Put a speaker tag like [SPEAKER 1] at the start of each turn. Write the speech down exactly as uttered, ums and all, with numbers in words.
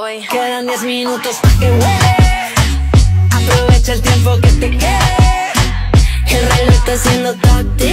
[SPEAKER 1] Hoy quedan diez minutos pa' que huele. Aprovecha el tiempo que te quede. El reloj está haciendo táctil.